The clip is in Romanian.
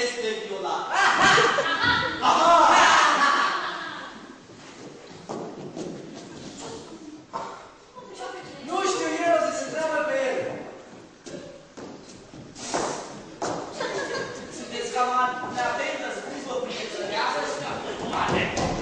este violat. Nu știu eu să se întreabă pe el. Sunteți cam atentă, spus-vă, prietăneasă și